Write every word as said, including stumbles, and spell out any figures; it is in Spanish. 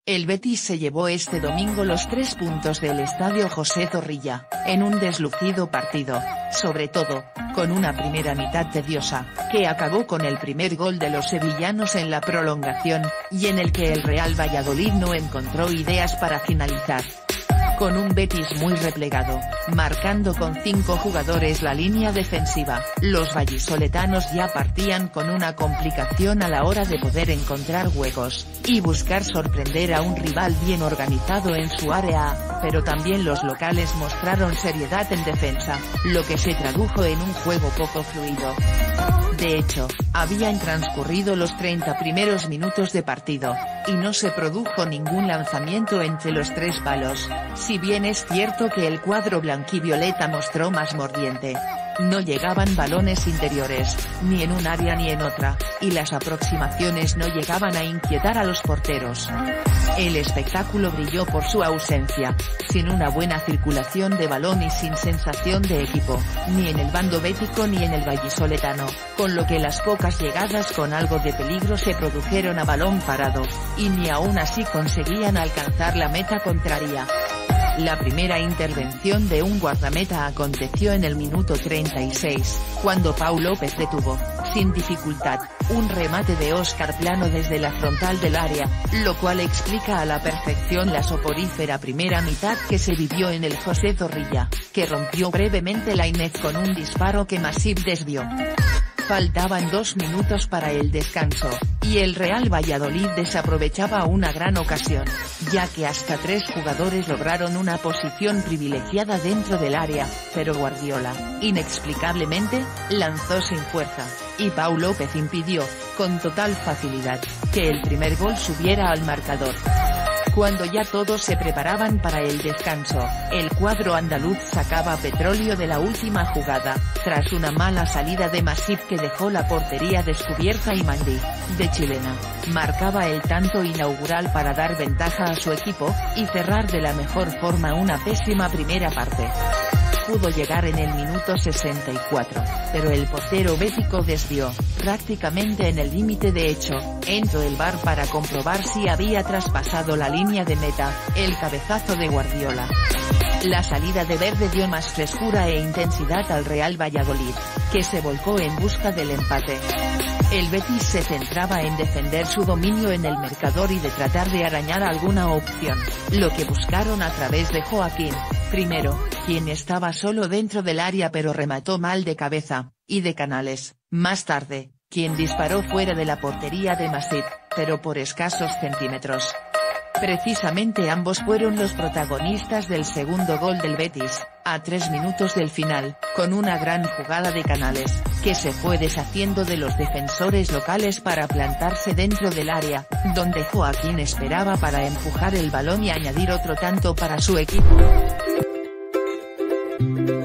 El Betis se llevó este domingo los tres puntos del Estadio José Zorrilla, en un deslucido partido, sobre todo, con una primera mitad tediosa, que acabó con el primer gol de los sevillanos en la prolongación, y en el que el Real Valladolid no encontró ideas para finalizar. Con un Betis muy replegado, marcando con cinco jugadores la línea defensiva, los vallisoletanos ya partían con una complicación a la hora de poder encontrar huecos, y buscar sorprender a un rival bien organizado en su área, pero también los locales mostraron seriedad en defensa, lo que se tradujo en un juego poco fluido. De hecho, habían transcurrido los treinta primeros minutos de partido, y no se produjo ningún lanzamiento entre los tres palos, si bien es cierto que el cuadro blanquivioleta mostró más mordiente. No llegaban balones interiores, ni en un área ni en otra, y las aproximaciones no llegaban a inquietar a los porteros. El espectáculo brilló por su ausencia, sin una buena circulación de balón y sin sensación de equipo, ni en el bando bético ni en el vallisoletano, con lo que las pocas llegadas con algo de peligro se produjeron a balón parado, y ni aún así conseguían alcanzar la meta contraria. La primera intervención de un guardameta aconteció en el minuto treinta y seis, cuando Pau López detuvo, sin dificultad, un remate de Óscar Plano desde la frontal del área, lo cual explica a la perfección la soporífera primera mitad que se vivió en el José Zorrilla, que rompió brevemente Lainez con un disparo que Masip desvió. Faltaban dos minutos para el descanso, y el Real Valladolid desaprovechaba una gran ocasión, ya que hasta tres jugadores lograron una posición privilegiada dentro del área, pero Guardiola, inexplicablemente, lanzó sin fuerza, y Pau López impidió, con total facilidad, que el primer gol subiera al marcador. Cuando ya todos se preparaban para el descanso, el cuadro andaluz sacaba petróleo de la última jugada, tras una mala salida de Masip que dejó la portería descubierta y Mandí, de chilena, marcaba el tanto inaugural para dar ventaja a su equipo, y cerrar de la mejor forma una pésima primera parte. Pudo llegar en el minuto sesenta y cuatro, pero el portero bético desvió, prácticamente en el límite. De hecho, entró el V A R para comprobar si había traspasado la línea de meta, el cabezazo de Guardiola. La salida de Verde dio más frescura e intensidad al Real Valladolid, que se volcó en busca del empate. El Betis se centraba en defender su dominio en el marcador y de tratar de arañar alguna opción, lo que buscaron a través de Joaquín, primero, quien estaba solo dentro del área pero remató mal de cabeza, y de Canales, más tarde, quien disparó fuera de la portería de Masip, pero por escasos centímetros. Precisamente ambos fueron los protagonistas del segundo gol del Betis, a tres minutos del final, con una gran jugada de Canales, que se fue deshaciendo de los defensores locales para plantarse dentro del área, donde Joaquín esperaba para empujar el balón y añadir otro tanto para su equipo.